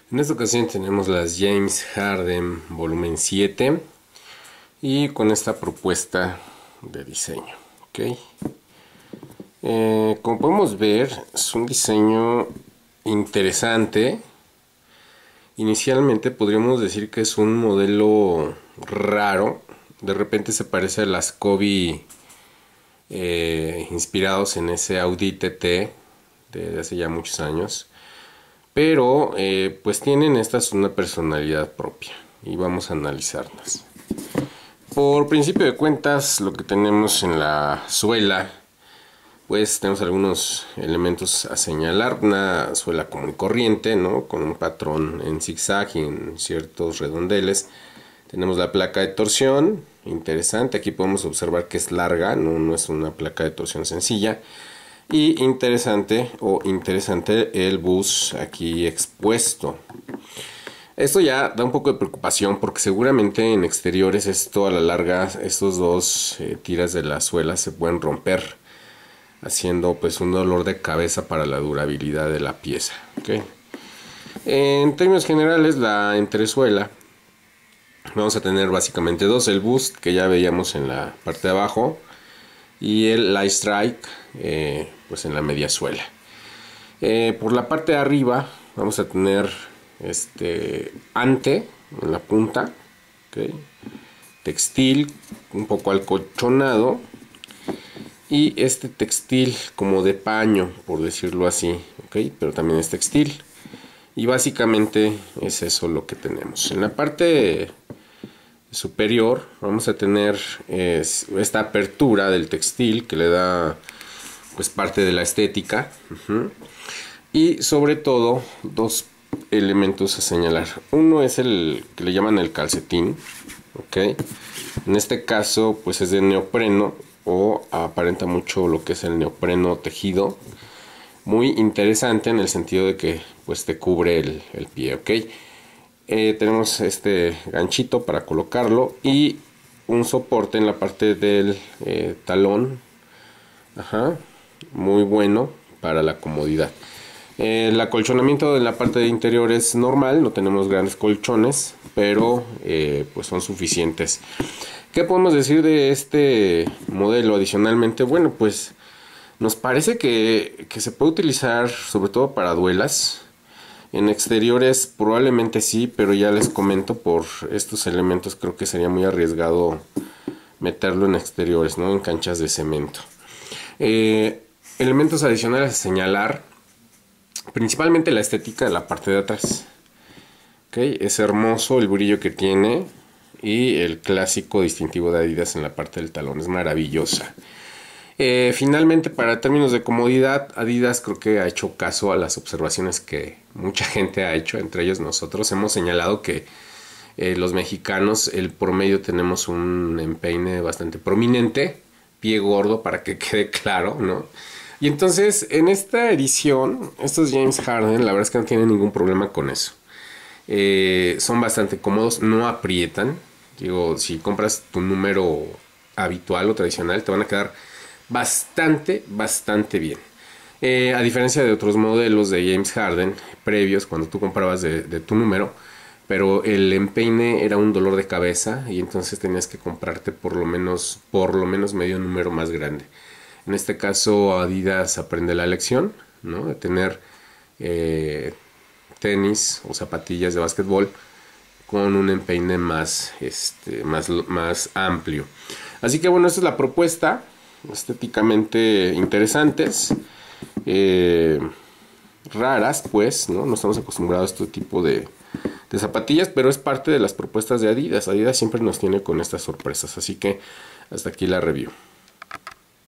En esta ocasión tenemos las James Harden volumen 7 y con esta propuesta de diseño. ¿Okay? Como podemos ver, es un diseño interesante. Inicialmente podríamos decir que es un modelo raro. De repente se parece a las Kobe inspirados en ese Audi TT de hace ya muchos años. Pero pues tienen estas una personalidad propia y vamos a analizarlas. Por principio de cuentas, lo que tenemos en la suela, pues tenemos algunos elementos a señalar. Una suela común y corriente, ¿no? Con un patrón en zigzag y en ciertos redondeles. Tenemos la placa de torsión, interesante. Aquí podemos observar que es larga, no es una placa de torsión sencilla. Y interesante el bus aquí expuesto. Esto ya da un poco de preocupación porque seguramente en exteriores esto a la larga, estos dos tiras de la suela se pueden romper, haciendo pues un dolor de cabeza para la durabilidad de la pieza. ¿Okay? En términos generales, la entresuela vamos a tener básicamente dos: el boost que ya veíamos en la parte de abajo y el light strike pues en la media suela. Por la parte de arriba vamos a tener ante en la punta, ¿okay? Textil un poco acolchonado y este textil como de paño, por decirlo así, ¿okay? Pero también es textil y básicamente es eso lo que tenemos. En la parte superior vamos a tener esta apertura del textil que le da pues parte de la estética. Y sobre todo dos elementos a señalar. Uno es el que le llaman el calcetín, ¿okay? En este caso pues es de neopreno o aparenta mucho lo que es el neopreno tejido. Muy interesante en el sentido de que pues te cubre el pie, ¿ok? Tenemos este ganchito para colocarlo y un soporte en la parte del talón. Muy bueno para la comodidad. El acolchonamiento de la parte de interior es normal, no tenemos grandes colchones, pero pues son suficientes. ¿Qué podemos decir de este modelo adicionalmente? Bueno, pues nos parece que se puede utilizar sobre todo para duelas. En exteriores probablemente sí, pero ya les comento, por estos elementos creo que sería muy arriesgado meterlo en exteriores, ¿no? En canchas de cemento. Elementos adicionales a señalar, principalmente la estética de la parte de atrás. ¿Okay? Es hermoso el brillo que tiene y el clásico distintivo de Adidas en la parte del talón, es maravillosa. Finalmente, para términos de comodidad, Adidas creo que ha hecho caso a las observaciones que mucha gente ha hecho, entre ellos nosotros. Hemos señalado que los mexicanos, el promedio, tenemos un empeine bastante prominente, pie gordo, para que quede claro, ¿no? Y entonces, en esta edición, estos James Harden, la verdad es que no tienen ningún problema con eso. Son bastante cómodos, no aprietan. Digo, si compras tu número habitual o tradicional, te van a quedar bastante bien. A diferencia de otros modelos de James Harden previos, cuando tú comprabas de tu número, pero el empeine era un dolor de cabeza y entonces tenías que comprarte por lo menos medio número más grande. En este caso Adidas aprende la lección, ¿no? De tener tenis o zapatillas de básquetbol con un empeine más amplio. Así que bueno, esta es la propuesta. Estéticamente interesantes, raras pues, ¿no? No estamos acostumbrados a este tipo de zapatillas, pero es parte de las propuestas de Adidas. Adidas siempre nos tiene con estas sorpresas, así que hasta aquí la review.